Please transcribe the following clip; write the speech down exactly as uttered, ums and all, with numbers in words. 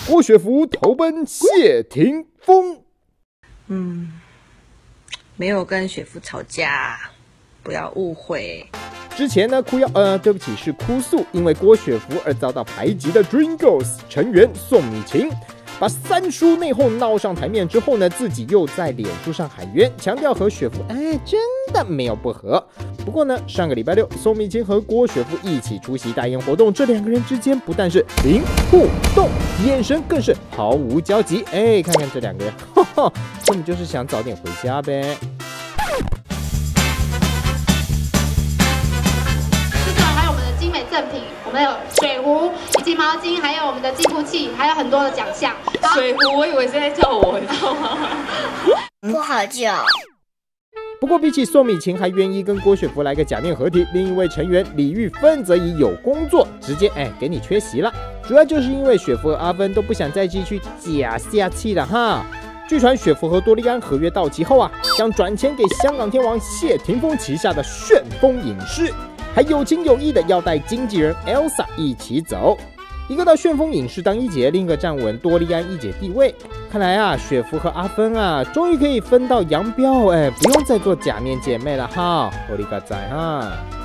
郭雪芙投奔谢霆锋。 嗯，没有跟雪芙吵架，不要误会。 之前呢，哭腰呃，对不起，是哭诉，因为郭雪芙而遭到排挤的 Dream Girls 成员宋米晴，把三叔内讧闹上台面之后呢，自己又在脸书上喊冤，强调和雪芙哎真的没有不和。不过呢，上个礼拜六，宋米晴和郭雪芙一起出席代言活动，这两个人之间不但是零互动，眼神更是毫无交集。哎，看看这两个人，哈哈，根本就是想早点回家呗。 赠品，我们有水壶以及毛巾，还有我们的计步器，还有很多的奖项。 水壶，我以为是在叫我，你知道吗？ 不好叫。 不过比起宋米晴还愿意跟郭雪芙来个假面合体，另一位成员李玉芬则以有工作直接哎给你缺席了，主要就是因为雪芙和阿芬都不想再继续假下气了哈。据传雪芙和多利安合约到期后啊，将转钱给香港天王谢霆锋旗下的旋风影视。还有情有义的要带经纪人 Elsa 一起走，一个到旋风影视当一姐，另一个站稳多利安一姐地位。看来啊，雪芙和阿芬啊，终于可以分道扬镳，哎，不用再做假面姐妹了哈，我哩个仔哈。